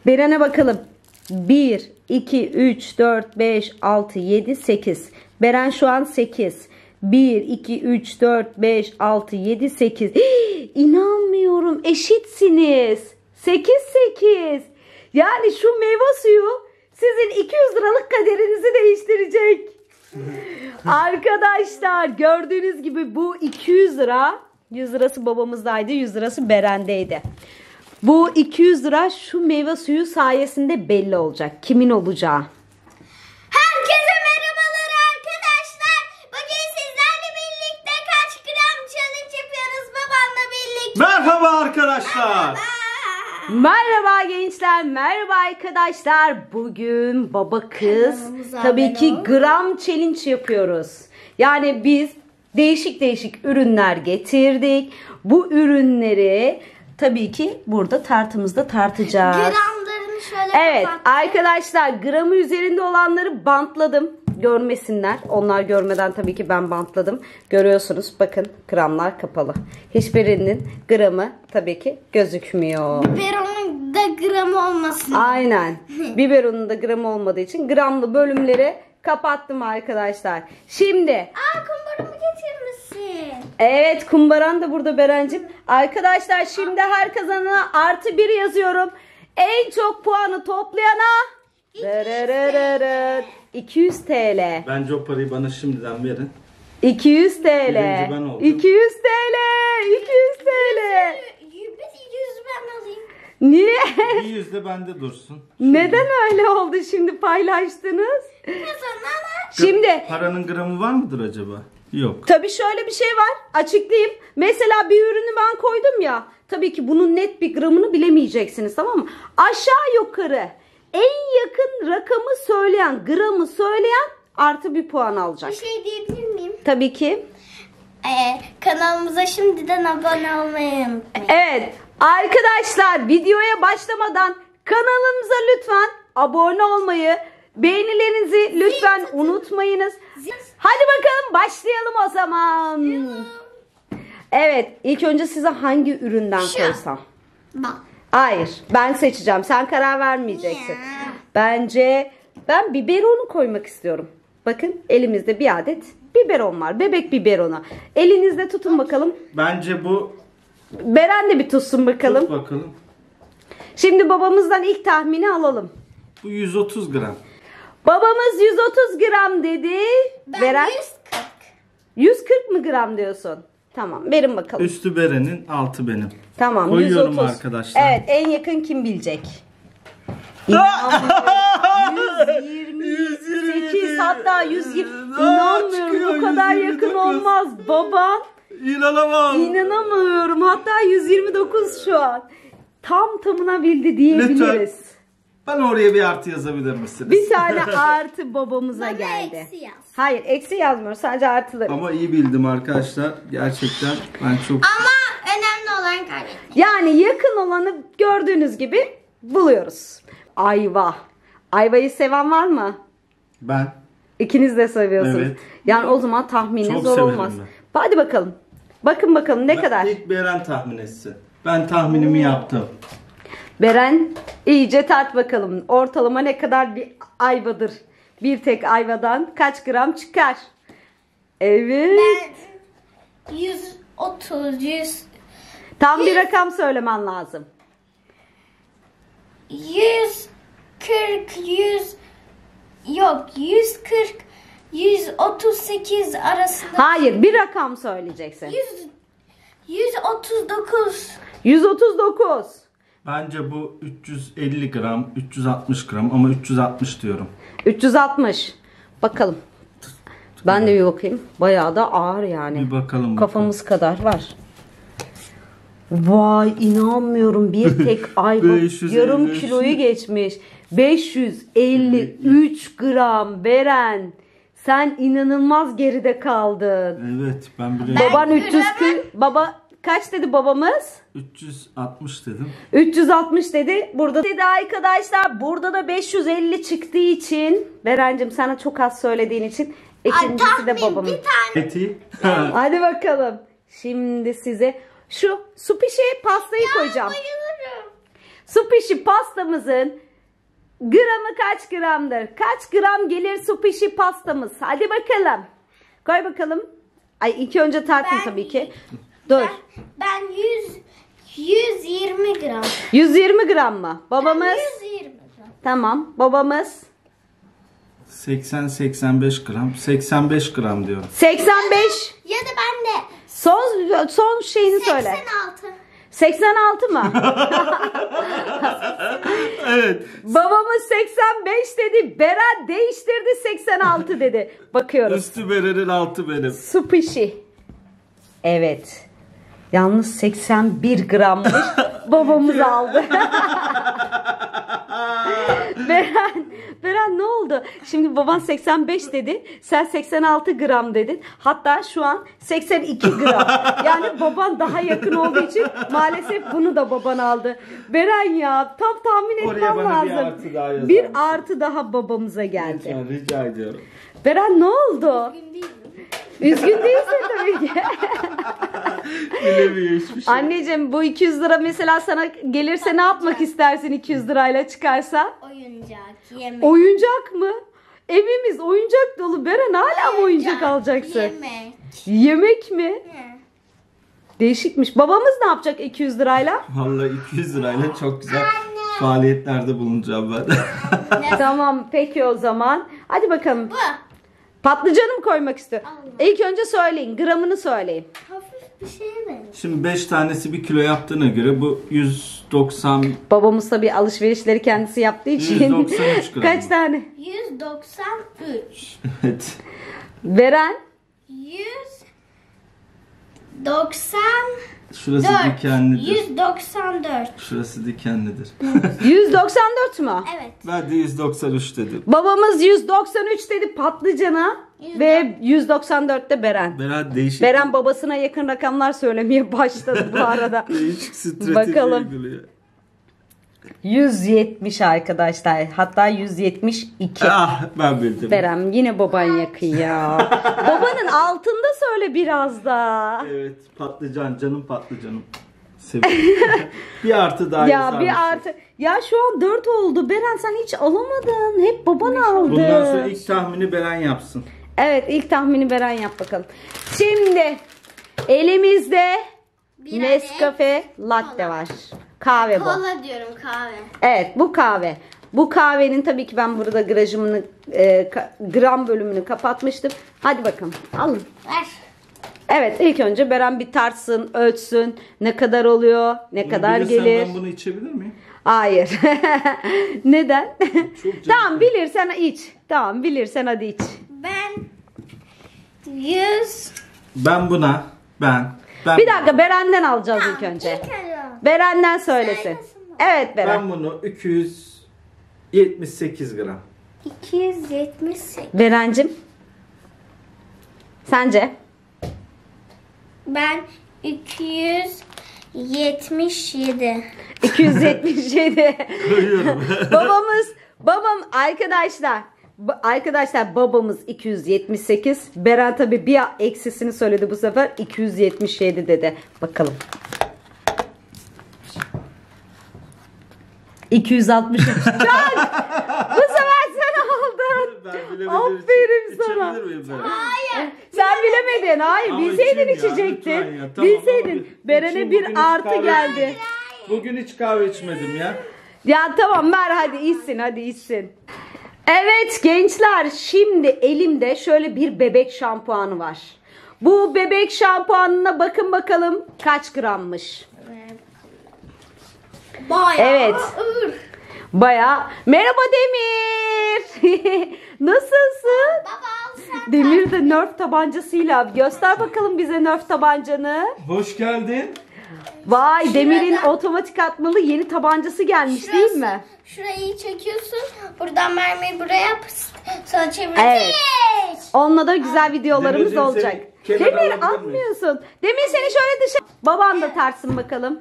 Beren'e bakalım. 1, 2, 3, 4, 5, 6, 7, 8. Beren şu an 8. 1, 2, 3, 4, 5, 6, 7, 8. İnanmıyorum. Eşitsiniz. 8, 8. Yani şu meyve suyu sizin 200 liralık kaderinizi değiştirecek. Arkadaşlar gördüğünüz gibi bu 200 lira. 100 lirası babamızdaydı. 100 lirası Beren'deydi. Bu 200 lira şu meyve suyu sayesinde belli olacak. Kimin olacağı. Herkese merhabalar arkadaşlar. Bugün sizlerle birlikte kaç gram challenge yapıyoruz babamla birlikte. Merhaba arkadaşlar. Merhaba gençler, merhaba arkadaşlar. Bugün baba kız tabii ki gram challenge yapıyoruz. Yani biz değişik ürünler getirdik. Bu ürünleri tabii ki burada tartımızda tartacağız. Gramlarını şöyle Evet kapattım. arkadaşlar, gramı üzerinde olanları bantladım. Görmesinler. Onlar görmeden tabii ki ben bantladım. Görüyorsunuz bakın, gramlar kapalı. Hiçbirinin gramı tabii ki gözükmüyor. Biberonun da gramı olmasın. Aynen. Biberonun da gramı olmadığı için gramlı bölümleri kapattım arkadaşlar. Şimdi Kumbaramı getirmişsin. evet, kumbaran da burada Berencim. Arkadaşlar şimdi her kazanana +1 yazıyorum. En çok puanı toplayana 200 TL. Bence o parayı bana şimdiden verin. 200 TL. Birinci ben oldum. 200 TL. 200 TL. 100 ben alayım. Niye? Bir yüzde bende dursun. Neden öyle oldu şimdi paylaştınız? Kazanana. Şimdi Paranın gramı var mıdır acaba? Yok. tabii şöyle bir şey var. Açıklayayım. Mesela bir ürünü ben koydum ya. Tabii ki bunun net bir gramını bilemeyeceksiniz, tamam mı? Aşağı yukarı en yakın rakamı söyleyen, gramı söyleyen +1 puan alacak. Bir şey diyebilir miyim? Tabii ki. Kanalımıza şimdiden abone olmayı unutmayın. Evet. Arkadaşlar videoya başlamadan kanalımıza lütfen abone olmayı, beğenilerinizi lütfen unutmayınız. Hadi bakalım başlayalım o zaman. Evet, ilk önce size hangi üründen koysam? Bak. Hayır, ben seçeceğim. Sen karar vermeyeceksin. Bence ben biberonu koymak istiyorum. Bakın elimizde bir adet biberon var. Bebek biberonu. Elinizde tutun bakalım. Bence bu... Beren de bir tutsun bakalım. Tut bakalım. Şimdi babamızdan ilk tahmini alalım. Bu 130 gram. Babamız 130 gram dedi. Ben Beren 140. 140 mı gram diyorsun? Tamam, verin bakalım. Üstü Beren'in, altı benim. Tamam, Koyuyorum 130. arkadaşlar. Evet, en yakın kim bilecek? İnanmıyorum. 128 hatta 120. İnanmıyorum, bu kadar yakın olmaz baban. İnanamam. İnanamıyorum, hatta 129 şu an. Tam tamına bildi diyebiliriz. Lütfen. Bana oraya bir artı yazabilir misiniz? Bir tane artı babamıza Bana geldi. eksi yaz. Hayır, eksi yazmıyor, sadece artıları. Ama iyi bildim arkadaşlar. Gerçekten ben çok... Ama önemli olan kaybetmek. Yani yakın olanı gördüğünüz gibi buluyoruz. Ayva. Ayvayı seven var mı? Ben... İkiniz de seviyorsunuz. Evet. Yani o zaman tahmini Çok zor severim olmaz. ben. Hadi bakalım. Bakın bakalım ne kadar. İlk Beren tahmin etsin. Ben tahminimi yaptım. Beren iyice tart bakalım. Ortalama ne kadar bir ayvadır? Bir tek ayvadan kaç gram çıkar? Evet. Ben 130, 100, Tam bir rakam söylemen lazım. 140, 100, yok 140, 138 arasında. Hayır, bir rakam söyleyeceksin. 139. 139. Bence bu 350 gram, 360 gram ama 360 diyorum. 360. Bakalım. Ben de bir bakayım. Bayağı da ağır yani. Bir bakalım. Kafamız kadar var. Vay, inanmıyorum, bir tek ayva 550. yarım kiloyu geçmiş. 553 gram Beren. Sen inanılmaz geride kaldın. Evet, ben biliyorum. Baban 340. Baba kaç dedi babamız? 360 dedim. 360 dedi. Burada dedi arkadaşlar. Burada da 550 çıktığı için Berencim, sana çok az söylediğin için ikincisi de babamın. Bir tane. Eti. Hadi bakalım. Şimdi size şu su pişi pastayı koyacağım. Bayılırım. Su pişi pastamızın gramı kaç gramdır? Kaç gram gelir su pişi pastamız? Hadi bakalım. Koy bakalım. Ay ilk önce tartın tabii ki. Dur. Ben 120 gram. 120 gram mı? Babamız? 120 gram. Tamam. Babamız? 80-85 gram. 85 gram diyorum. 85. Ya da ben de Son şeyini söyle. 86. 86 mı? Evet. Babamız 85 dedi. Beren değiştirdi 86 dedi. Bakıyoruz. Üstü Beren'in altı benim. Su pişi. Evet. Yalnız 81 grammış. Babamız aldı. Beren ne oldu? Şimdi baban 85 dedi. Sen 86 gram dedin. Hatta şu an 82 gram. Yani baban daha yakın olduğu için maalesef bunu da baban aldı. Beren ya tam tahmin Oraya etmem bana bir lazım. artı daha yazar Bir mısın? artı daha babamıza geldi. Lütfen rica ediyorum. Beren ne oldu? Üzgün değilsin tabii ki. Bilemiyor hiçbir şey. Anneciğim bu 200 lira mesela sana gelirse ne yapmak istersin 200 lirayla çıkarsa? Oyuncak, yemek. Oyuncak mı? Evimiz oyuncak dolu. Beren hala mı oyuncak alacaksın? Yemek. Yemek mi? He. Değişikmiş. Babamız ne yapacak 200 lirayla? Vallahi 200 lirayla çok güzel faaliyetlerde bulunacağım ben. Tamam peki o zaman. Hadi bakalım. Bu. Patlıcanı mı koymak istiyor? Allah. İlk önce söyleyin. Gramını söyleyin. Hafif bir şeye benziyor. Şimdi 5 tanesi 1 kilo yaptığına göre bu 190. Babamız tabii alışverişleri kendisi yaptığı için. 193 gram. Kaç tane? 193. Evet. Veren? 194. Şurası dikenlidir. 194. Şurası dikenlidir. 194 mu? Evet. Ben de 193 dedim. Babamız 193 dedi patlıcana ve 194'te Beren. Beren değişik. Beren babasına yakın rakamlar söylemeye başladı bu arada. Değişik strateji Bakalım. uyguluyor. 170 arkadaşlar. Hatta 172. Ah ben bildim. Beren yine baban yakın ya. Babanın altında söyle biraz da. Evet patlıcan canım patlıcanım. Seviyorum. Bir artı daha yazar Ya bir mısın? artı. Ya şu an 4 oldu. Beren sen hiç alamadın. Hep baban aldı. Bundan sonra ilk tahmini Beren yapsın. Evet ilk tahmini Beren yap bakalım. Şimdi elimizde Bir Nescafe latte var. Kahve bu. Kola diyorum kahve. Evet bu kahve. Bu kahvenin tabii ki ben burada gram bölümünü kapatmıştım. Hadi bakalım alın. Ver. Evet ilk önce Beren bir tartsın, ölçsün. Ne kadar oluyor, ne kadar Bilirsem gelir. Ben bunu içebilir miyim? Hayır. Neden? Çok Tamam bilirsen iç. Tamam bilirsen hadi iç. Ben 100. Ben buna Bir dakika Beren'den alacağız ilk önce. İlk önce. Beren'den söylesin. Söylesin mi? Evet Beren. Ben bunu 278 gram. 278. Berencim. Sence? Ben 277. 277. Koyuyorum. Arkadaşlar babamız 278. Beren tabi bir eksisini söyledi bu sefer 277 dedi. Bakalım. 263. Çok! Bu sefer sen aldın. Ben bilemediğim Aferin için sana. içebilir miyim ben? Hayır. Sen bilemedin. Hayır, Ama bilseydin içeyim ya, içecektin. lütfen ya. Tamam, Bilseydin. ama Beren'e içeyim, bir bugün hiç artı kahve- geldi. Bugün hiç kahve içmedim ya. Ya tamam ver hadi içsin hadi içsin. Evet gençler şimdi elimde şöyle bir bebek şampuanı var. Bu bebek şampuanına bakın bakalım kaç grammış. Bayağı Evet. ağır. Baya. Merhaba Demir. Nasılsın? Baba sen. Demir de Nerf tabancasıyla. Göster bakalım bize Nerf tabancanı. Hoş geldin. Vay Demir'in otomatik atmalı yeni tabancası gelmiş değil mi? Şurayı çekiyorsun. Buradan mermiyi buraya pıst. Sonra çeviriyorsun. Evet. Onunla da güzel videolarımız Demirciğim, olacak. seni kenara Demir alabilir miyiz? atmıyorsun. Demir seni şöyle dışarı. Baban da tartsın bakalım.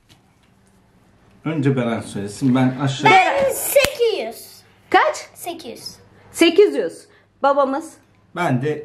Önce Beren söylesin. Ben aşağı... Ben 800. Kaç? 800. 800. Babamız Ben de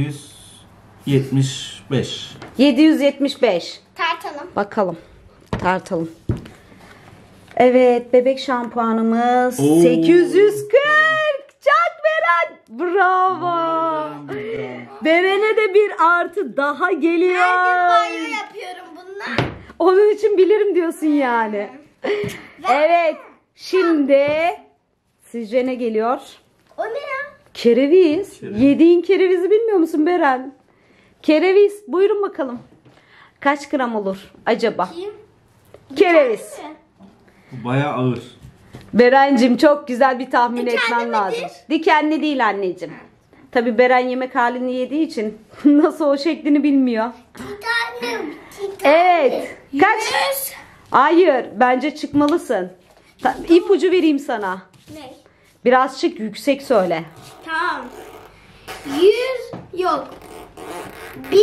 775. 775. Tartalım. Bakalım. Tartalım. Evet, bebek şampuanımız Oo. 840. Çak Beren. Bravo. Beren'e de bir artı daha geliyor. Her gün banyo yapıyorum bununla. Onun için bilirim diyorsun yani. Evet. Şimdi sizce ne geliyor? O ne ya? Kereviz. Yediğin kerevizi bilmiyor musun Beren? Kereviz. Buyurun bakalım. Kaç gram olur acaba? Kim? Kereviz. Bu bayağı ağır. Berencim çok güzel bir tahmin Dikenli etmen midir? lazım. Dikenli değil anneciğim. Tabii Beren yemek halini yediği için nasıl o şeklini bilmiyor. Titanim. Evet. Kaç? 100. Hayır. Bence çıkmalısın. İpucu vereyim sana. Ne? Birazcık yüksek söyle. Tamam. 100 yok. 1000.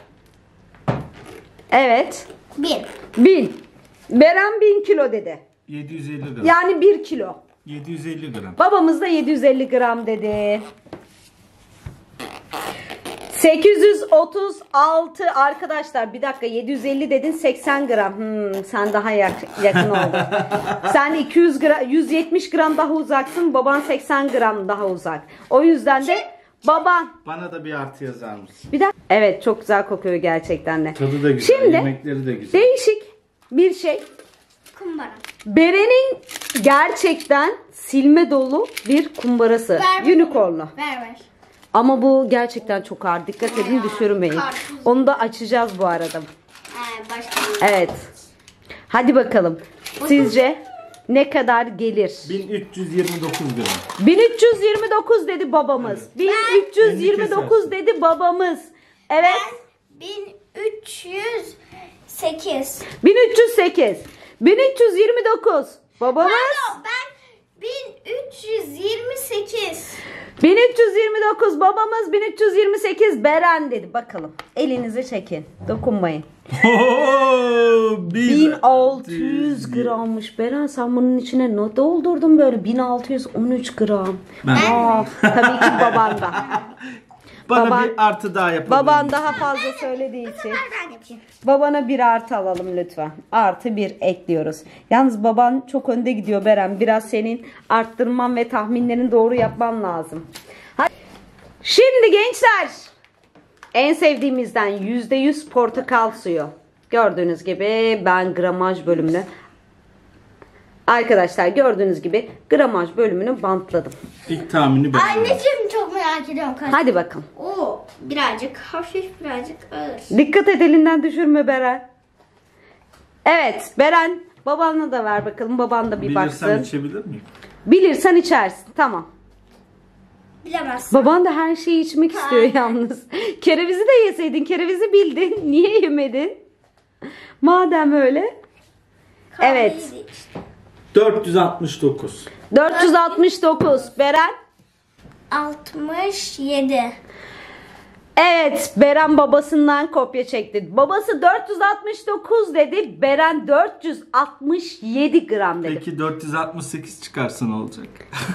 Evet. 1000. 1000. Beren 1000 kilo dedi. 750 gram. Yani 1 kilo. 750 gram. Babamız da 750 gram dedi. 836 arkadaşlar, bir dakika, 750 dedin, 80 gram. Sen daha yakın oldun. Sen 200 gram, 170 gram daha uzaksın. Baban 80 gram daha uzak. O yüzden de baban. Bana da bir artı yazar mısın? Bir dakika. Evet, çok güzel kokuyor gerçekten de. Tadı da güzel. Şimdi Yemekleri de güzel. değişik bir şey. Kumbara. Beren'in gerçekten silme dolu bir kumbarası. Unicorn'lu. Ver. Ama bu gerçekten çok ağır. Dikkat edin, düşürmeyin. Karpuz. Onu da açacağız bu arada. Başka. Evet. Hadi bakalım. Sizce ne kadar gelir? 1329 gram. 1329 dedi babamız. 1329 dedi babamız. Evet. 1308. 1308. 1329. Babamız. Pardon, ben 1328. 1329 babamız, 1328 Beren dedi. Bakalım. Elinizi çekin. Dokunmayın. 1600 grammış. Beren, sen bunun içine ne doldurdun böyle? 1613 gram. Ben. Tabii ki baban da. Bana Baban- bir artı daha yapalım. Baban daha fazla söylediği için. Ben yapayım. Babana bir artı alalım lütfen. Artı bir ekliyoruz. Yalnız baban çok önde gidiyor Beren. Biraz senin arttırman ve tahminlerini doğru yapman lazım. Hadi. Şimdi gençler, en sevdiğimizden %100 portakal suyu. Gördüğünüz gibi ben gramaj bölümünü, arkadaşlar gördüğünüz gibi gramaj bölümünü bantladım. İlk tahmini ben. Anneciğim çok merak ediyorum. Hadi bakalım. Oo, birazcık hafif, birazcık ağır. Dikkat et, elinden düşürme Beren. Evet Beren, babanla da ver bakalım. Baban da bir Bilirsem baksın. içebilir miyim? Bilirsen içersin. Tamam. Bilemezsin. Baban da her şeyi içmek istiyor yalnız. Kerevizi de yeseydin. Kerevizi bildin. Niye yemedin? Madem öyle. Evet. 469. 469. Beren. 67. Evet, Beren babasından kopya çekti. Babası 469 dedi. Beren 467 gram dedi. Peki 468 çıkarsa ne olacak?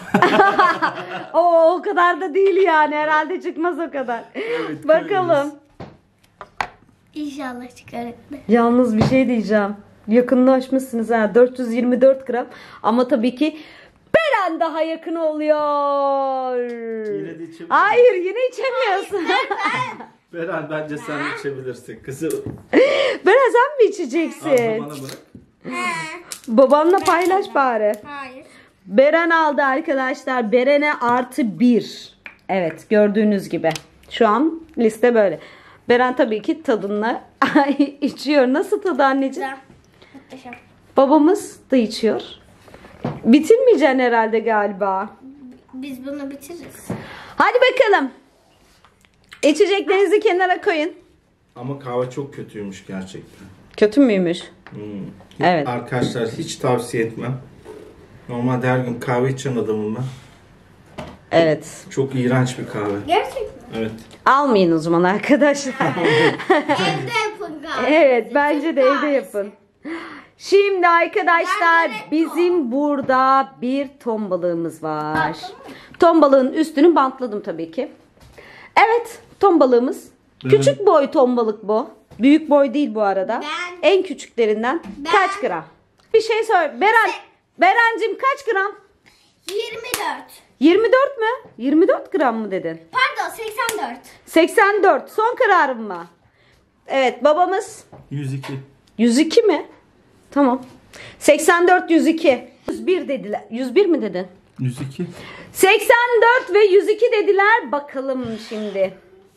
O kadar da değil yani. Herhalde çıkmaz o kadar. Evet, bakalım. görürüz. İnşallah çıkarır. Yalnız bir şey diyeceğim. Yakınlaşmışsınız ha. 424 gram. Ama tabii ki Beren daha yakın oluyor. Yine de içebilir Hayır, yine içemiyorsun. Beren, bence sen içebilirsin kızım. Beren, sen mi Al içeceksin? bana bırak. Babanla paylaş bari. Hayır. Beren aldı arkadaşlar. Beren'e artı 1. Evet, gördüğünüz gibi. Şu an liste böyle. Beren tabii ki tadını içiyor. Nasıl tadı anneciğim? Güzel. Muhteşem. Babamız da içiyor. Bitirmeyeceksin herhalde galiba. Biz bunu bitiririz. Hadi bakalım. İçeceklerinizi kenara koyun. Ama kahve çok kötüymüş gerçekten. Kötü müymüş? Evet. Arkadaşlar hiç tavsiye etmem. Normalde her gün kahve içen adamım ben. Evet. Çok iğrenç bir kahve. Gerçekten. Evet. Almayın o zaman arkadaşlar. Evde yapın galiba. Evet, bence de evde yapın. Şimdi arkadaşlar, bizim burada bir ton balığımız var. Ton balığın üstünü bantladım tabii ki. Evet, ton balığımız. Küçük boy ton balık bu. Büyük boy değil bu arada. En küçüklerinden kaç gram? Bir şey söyle. Beren, Berencim kaç gram? 24. 24 mü? 24 gram mı dedin? Pardon 84. 84. Son kararım mı? Evet babamız. 102. 102 mi? Tamam. 84 102. 101 dediler. 101 mi dedin? 102. 84 ve 102 dediler. Bakalım şimdi.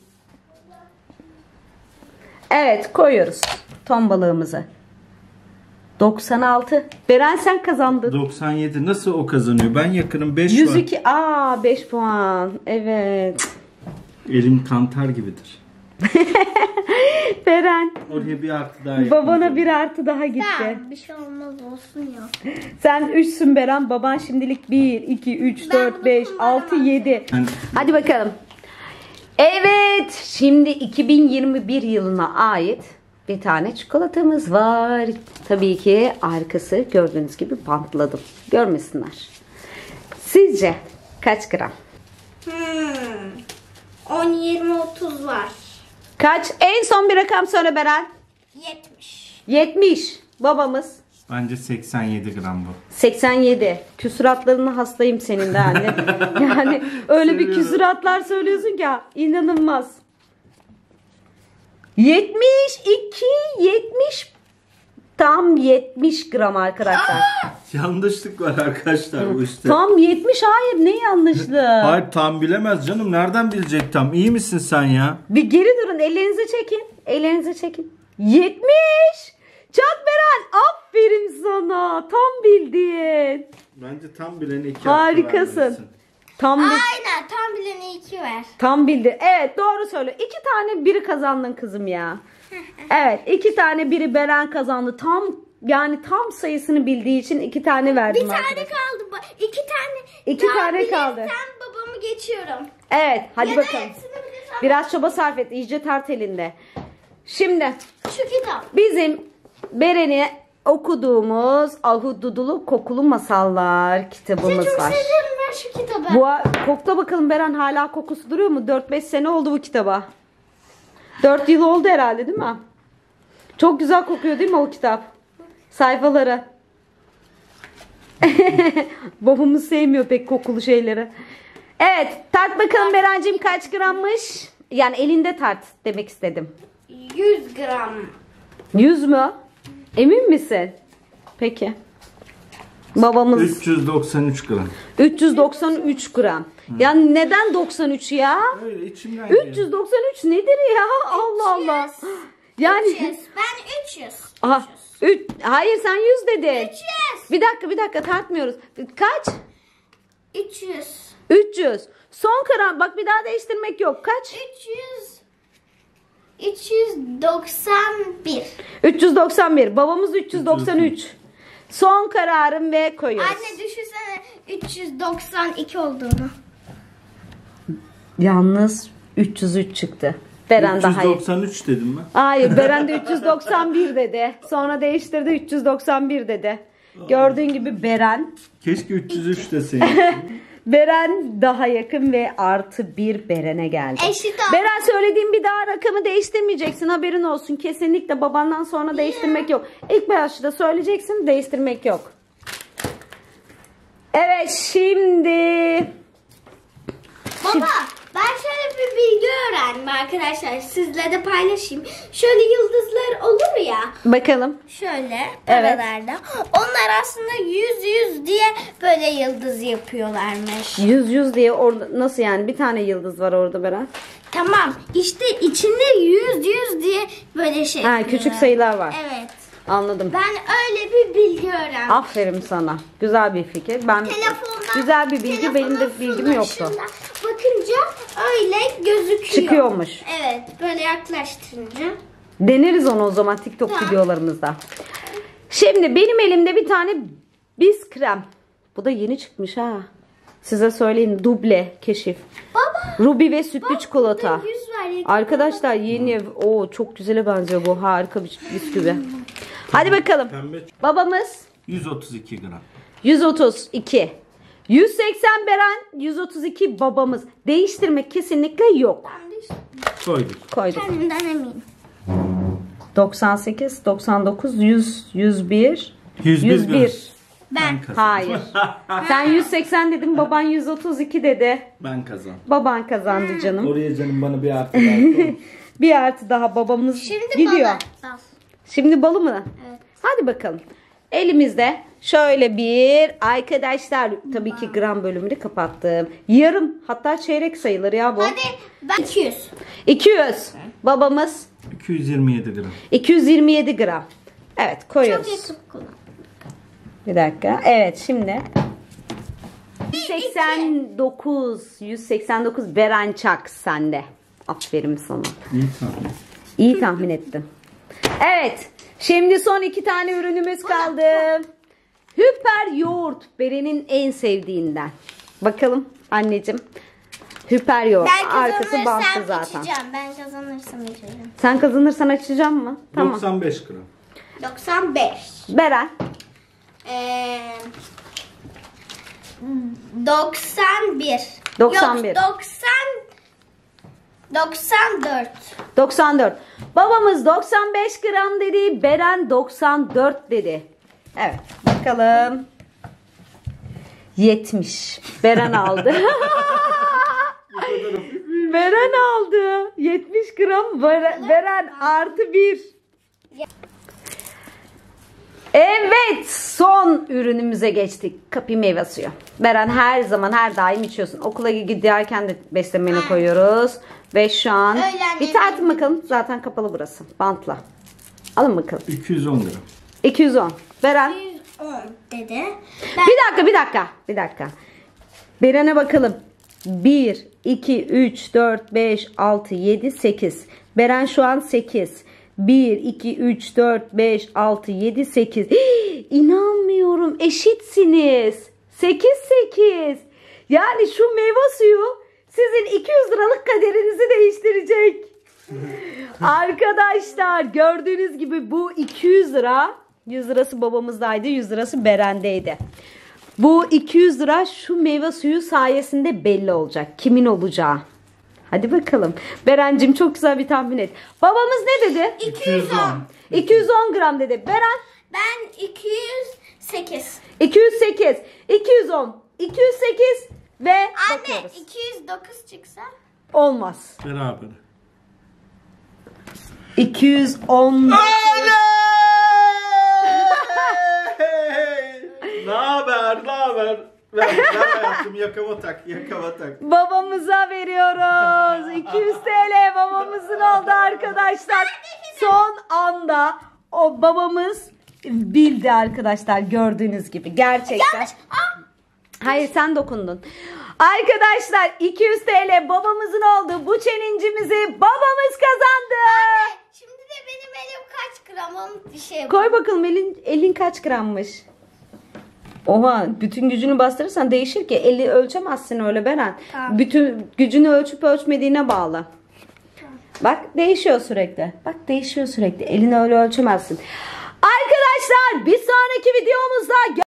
Evet koyuyoruz ton balığımızı. 96. Beren sen kazandın. 97. Nasıl o kazanıyor? Ben yakınım 5 var. 102. 5 puan. Evet. Elim kantar gibidir. Beren. Oraya bir artı daha yakın. Babana bir artı daha gitti. Tamam bir şey olmaz olsun ya. Sen 3'sün Beren. Baban şimdilik 1, 2, 3, Ben 4, bunu 5, kullanamam. 6, 7. Yani Hadi bakalım. Evet. Şimdi 2021 yılına ait bir tane çikolatamız var. Tabii ki arkası gördüğünüz gibi bantladım. Görmesinler. Sizce kaç gram? 10, 20, 30 var. Kaç? En son bir rakam söyle Beren. 70. 70. Babamız. bence 87 gram bu. 87. Küsuratlarına hastayım senin de anne. Yani öyle bir Seviyorum. küsuratlar söylüyorsun ki inanılmaz. 72, 70 tam 70 gram arkadaşlar. Yanlışlık var arkadaşlar bu işte. Tam 70 hayır ne yanlışlığı? Hayır tam bilemez canım. Nereden bilecek tam? İyi misin sen ya? Bir geri durun ellerinizi çekin. Ellerinizi çekin. 70. Çak Beren aferin sana. Tam bildin. Bence tam bilene 2 Harikasın. Tam bil- Aynen tam bilene 2 ver. Tam bildin. Evet doğru söyle. 2 tane biri kazandın kızım ya. Evet 2 tane biri Beren kazandı. Tam sayısını bildiği için 2 tane verdim. Bir tane arkadaşlar. kaldı. 2 tane. 2 daha tane bilirsem kaldı. babamı geçiyorum. Evet hadi Ya da bakalım. hepsini bilirsem Biraz çaba sarf et. İyice tart elinde. Şimdi şu kitap. bizim Beren'i okuduğumuz Ahududulu Kokulu Masallar kitabımız Çok var. seviyorum ben şu kitabı. Kokla bakalım Beren hala kokusu duruyor mu? 4-5 sene oldu bu kitaba. 4 yıl oldu herhalde değil mi? Çok güzel kokuyor değil mi o kitap? Sayfaları. Babamız sevmiyor pek kokulu şeyleri. Evet tart bakalım Berenciğim kaç grammış? Yani elinde tart demek istedim. 100 gram. 100 mü? Emin misin? Peki. Babamız 393 gram. 393 gram. Yani neden 93 ya? Öyle içimden geliyor. 393 nedir ya? Allah Allah. Yani 300. Ben 300. aha, hayır sen 100 dedin. 300. Bir dakika tartmıyoruz. Kaç? 300. 300. Son karar bak bir daha değiştirmek yok. Kaç? 391. 391. Babamız 393. Son kararım ve koyuyoruz. Anne düşünsene 392 olduğunu. Yalnız 303 çıktı. Beren daha iyi. 393 dedim ben. Hayır Beren de 391 dedi. Sonra değiştirdi 391 dedi. Gördüğün gibi Beren Keşke 303 deseydin. Beren daha yakın ve artı 1 Beren'e geldi. Eşit oldu. Beren söylediğim bir daha rakamı değiştirmeyeceksin haberin olsun. Kesinlikle babandan sonra değiştirmek yok. İlk başta söyleyeceksin değiştirmek yok. Evet şimdi... Baba ben şöyle bir bilgi öğrendim arkadaşlar. Sizle de paylaşayım. Şöyle yıldızlar olur ya. Bakalım. Şöyle paralarda. Onlar aslında 100 diye böyle yıldız yapıyorlarmış. 100 diye orada nasıl yani bir tane yıldız var orada Beren? Tamam. İşte içinde 100 diye böyle şey Ha, yapıyorlar. küçük sayılar var. Evet. Anladım. Ben öyle bir bilgi öğrendim. Aferin sana. Güzel bir fikir. Ben güzel bir bilgi benim de bilgim yoktu. flaşından bakınca öyle gözüküyor. Çıkıyormuş. Evet. Böyle yaklaştırınca. Deneriz onu o zaman TikTok Tamam. videolarımızda. Şimdi benim elimde bir tane biz krem. Bu da yeni çıkmış ha. Size söyleyeyim duble keşif. Baba. Ruby ve sütlü çikolata. burada 100 var ya. Arkadaşlar yeni çok güzele benziyor bu. Harika bir bisküvi. Hadi bakalım. Pembe Babamız 132 gram. 132. 180 Beren, 132 babamız. Değiştirmek kesinlikle yok. Ben de işte Koyduk. Koyduk. kendimden eminim. 98, 99, 100, 101, 101 gram. 101. Ben. kazandım. Hayır. Sen 180 dedin, baban 132 dedi. Ben kazandım. Baban kazandı canım. Oraya canım bana bir artı ver. Bir artı daha babamız Şimdi gidiyor. bana. Al. Şimdi balı mı? Evet. Hadi bakalım. Elimizde şöyle bir, arkadaşlar tabii ki gram bölümünü kapattım. Yarım, hatta çeyrek sayılır ya bu. Hadi ben 200. 200. Babamız 227 gram. 227 gram. Evet, koyuyoruz. Çok yakın kullan. Bir dakika. Evet, şimdi 189 Beren Çak sende. Aferin sana. İyi tahmin. İyi tahmin ettin. Evet. Şimdi son 2 tane ürünümüz kaldı. Hüper yoğurt. Beren'in en sevdiğinden. Bakalım anneciğim. Hüper yoğurt. Ben Arkası bantlı kazanırsam zaten. içeceğim. Ben kazanırsam içeceğim. Sen kazanırsan açacağım mı? Tamam. 95 gram. 95. Beren. 91. 91. Yok, 94. 94. Babamız 95 gram dedi. Beren 94 dedi. Evet. Bakalım. 70. Beren aldı. Beren aldı. 70 gram. Beren artı 1. Evet. Son ürünümüze geçtik. Kapı meyve suyu. Beren her zaman her daim içiyorsun. Okula giderken de beslemeni koyuyoruz. Ve şu an Öğlen bir tartın bakalım. Zaten kapalı burası. Bantla. Alın bakalım. 210 gram. 210. Beren. 110 dedi. Bir dakika. Beren'e bakalım. 1, 2, 3, 4, 5, 6, 7, 8. Beren şu an 8. 1, 2, 3, 4, 5, 6, 7, 8. İnanmıyorum. Eşitsiniz. 8, 8. Yani şu meyve suyu sizin 200 liralık kaderinizi değiştirecek. Arkadaşlar gördüğünüz gibi bu 200 lira. 100 lirası babamızdaydı. 100 lirası Beren'deydi. Bu 200 lira şu meyve suyu sayesinde belli olacak. Kimin olacağı. Hadi bakalım. Berencim çok güzel bir tahmin et. Babamız ne dedi? 210. 210 gram dedi. Beren? Ben 208. 208. 210. 208 ve Anne bakıyoruz. 209 çıksa? Beraber. 210. Ne haber? Ver hayatım, yakama tak. Babamıza veriyoruz. 200 TL babamızın oldu arkadaşlar. Son anda o babamız bildi arkadaşlar, gördüğünüz gibi. Gerçekten. Hayır, sen dokundun. Arkadaşlar 200 TL babamızın oldu. Bu challenge'imizi babamız kazandı. Şimdi de benim elim kaç gram onu bir şey Koy bakalım, elin kaç grammış? Oha, bütün gücünü bastırırsan değişir ki. Eli ölçemezsin öyle Beren. Tamam. Bütün gücünü ölçüp ölçmediğine bağlı. Bak değişiyor sürekli. Elini öyle ölçemezsin. Arkadaşlar bir sonraki videomuzda